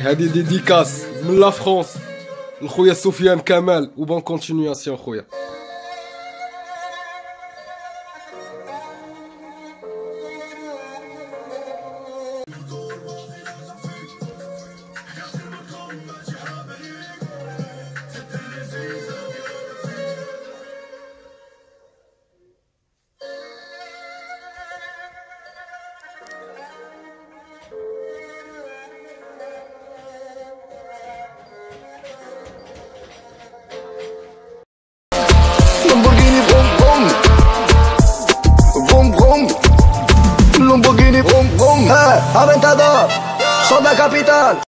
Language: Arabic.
هادي ديديكاس من لا فرونس لخويا سفيان كمال وبون كونتينياسيون خويا. Lamborghini vroom vroom, vroom vroom. Lamborghini vroom vroom. Aventador, sou da capital.